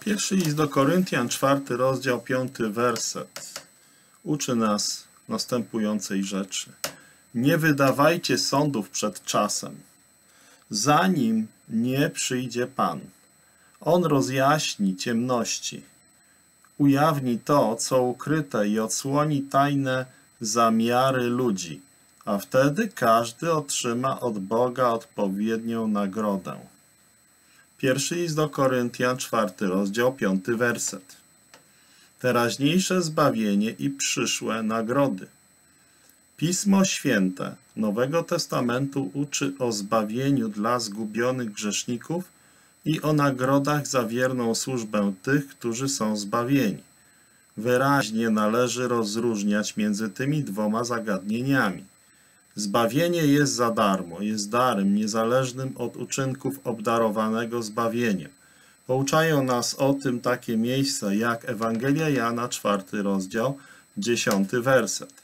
Pierwszy list do Koryntian, 4 rozdział, 5 werset. Uczy nas następującej rzeczy. Nie wydawajcie sądów przed czasem, zanim nie przyjdzie Pan. On rozjaśni ciemności, ujawni to, co ukryte i odsłoni tajne zamiary ludzi, a wtedy każdy otrzyma od Boga odpowiednią nagrodę. Pierwszy list do Koryntian, 4 rozdział, 5 werset. Teraźniejsze zbawienie i przyszłe nagrody. Pismo Święte Nowego Testamentu uczy o zbawieniu dla zgubionych grzeszników i o nagrodach za wierną służbę tych, którzy są zbawieni. Wyraźnie należy rozróżniać między tymi dwoma zagadnieniami. Zbawienie jest za darmo, jest darem niezależnym od uczynków obdarowanego zbawieniem. Pouczają nas o tym takie miejsca jak Ewangelia Jana, 4 rozdział, 10 werset.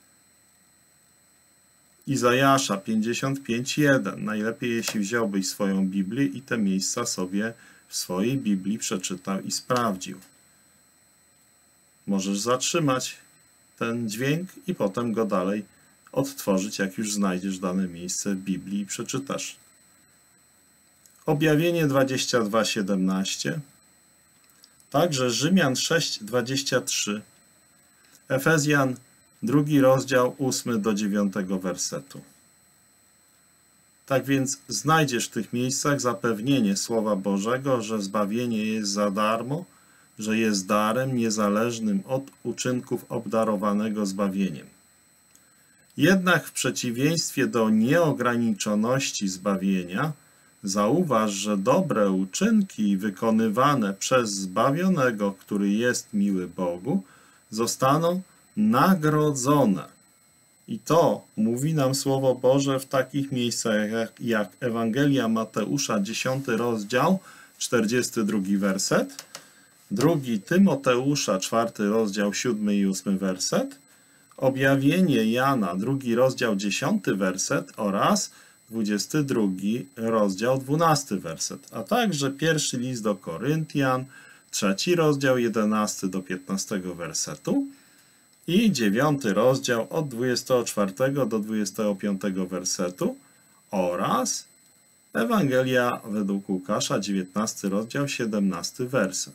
Izajasza 55:1. Najlepiej, jeśli wziąłbyś swoją Biblię i te miejsca sobie w swojej Biblii przeczytał i sprawdził. Możesz zatrzymać ten dźwięk i potem go dalej odtworzyć, jak już znajdziesz dane miejsce w Biblii i przeczytasz. Objawienie 22:17. Także Rzymian 6:23. Efezjan 2 rozdział 8 do 9 wersetu. Tak więc znajdziesz w tych miejscach zapewnienie Słowa Bożego, że zbawienie jest za darmo, że jest darem niezależnym od uczynków obdarowanego zbawieniem. Jednak w przeciwieństwie do nieograniczoności zbawienia, zauważ, że dobre uczynki wykonywane przez zbawionego, który jest miły Bogu, zostaną nagrodzone. I to mówi nam Słowo Boże w takich miejscach jak Ewangelia Mateusza, 10 rozdział, 42 werset, 2 Tymoteusza, 4 rozdział, 7 i 8 werset, Objawienie Jana, 2 rozdział, 10 werset oraz 22 rozdział, 12 werset, a także pierwszy list do Koryntian, 3 rozdział, 11 do 15 wersetu i 9 rozdział od 24 do 25 wersetu oraz Ewangelia według Łukasza, 19 rozdział, 17 werset.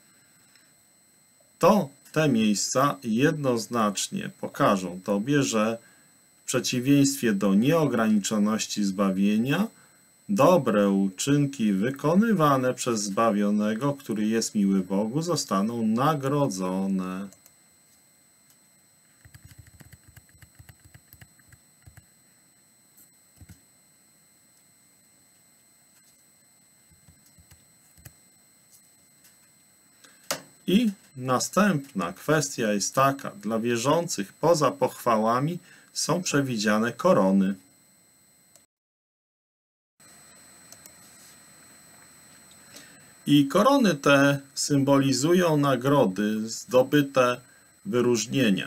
Te miejsca jednoznacznie pokażą Tobie, że w przeciwieństwie do nieograniczoności zbawienia, dobre uczynki wykonywane przez zbawionego, który jest miły Bogu, zostaną nagrodzone. I następna kwestia jest taka, dla wierzących poza pochwałami są przewidziane korony. I korony te symbolizują nagrody zdobyte wyróżnienia.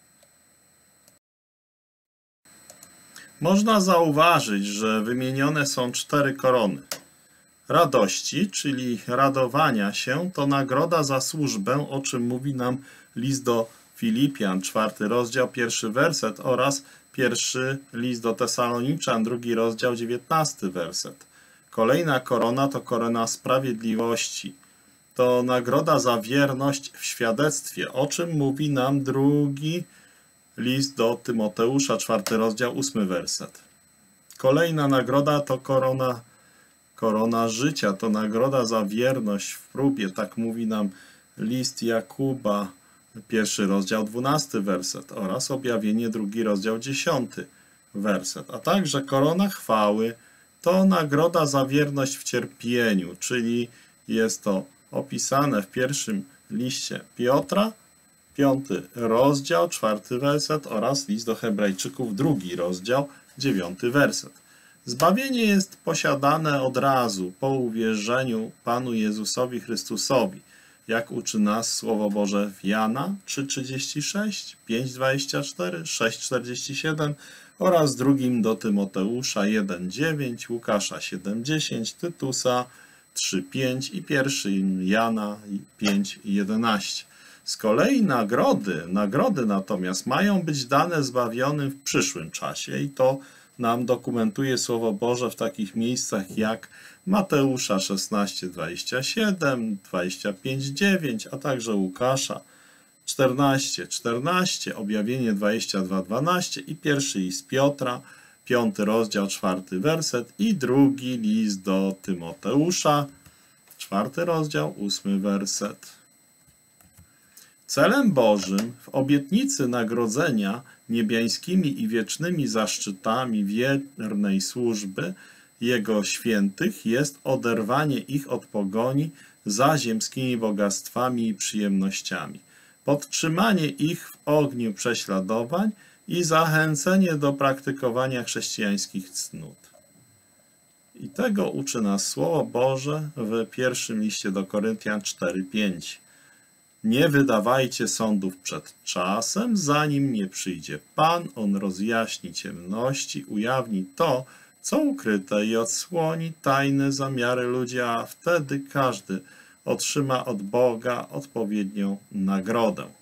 Można zauważyć, że wymienione są 4 korony. Radości, czyli radowania się, to nagroda za służbę, o czym mówi nam list do Filipian, 4 rozdział, 1 werset oraz pierwszy list do Tesaloniczan, 2 rozdział, 19 werset. Kolejna korona to korona sprawiedliwości. To nagroda za wierność w świadectwie, o czym mówi nam 2 list do Tymoteusza, 4 rozdział, 8 werset. Kolejna nagroda to korona życia, to nagroda za wierność w próbie, tak mówi nam list Jakuba, 1 rozdział, 12 werset oraz Objawienie, 2 rozdział, 10 werset. A także korona chwały to nagroda za wierność w cierpieniu, czyli jest to opisane w pierwszym liście Piotra, 5 rozdział, 4 werset oraz list do Hebrajczyków, 2 rozdział, 9 werset. Zbawienie jest posiadane od razu po uwierzeniu Panu Jezusowi Chrystusowi, jak uczy nas Słowo Boże w Jana 3:36, 5:24, 6:47 oraz 2 do Tymoteusza 1:9, Łukasza 7:10, Tytusa 3:5 i 1 Jana 5:11. Z kolei nagrody natomiast mają być dane zbawionym w przyszłym czasie i to nam dokumentuje Słowo Boże w takich miejscach jak Mateusza 16:27, 25:9, a także Łukasza 14:14, Objawienie 22:12 i 1 list Piotra, 5 rozdział, 4 werset i 2 list do Tymoteusza, 4 rozdział, 8 werset. Celem Bożym w obietnicy nagrodzenia niebiańskimi i wiecznymi zaszczytami wiernej służby Jego świętych jest oderwanie ich od pogoni za ziemskimi bogactwami i przyjemnościami, podtrzymanie ich w ogniu prześladowań i zachęcenie do praktykowania chrześcijańskich cnót. I tego uczy nas Słowo Boże w pierwszym liście do Koryntian 4:5. Nie wydawajcie sądów przed czasem, zanim nie przyjdzie Pan, On rozjaśni ciemności, ujawni to, co ukryte i odsłoni tajne zamiary ludzi, a wtedy każdy otrzyma od Boga odpowiednią nagrodę.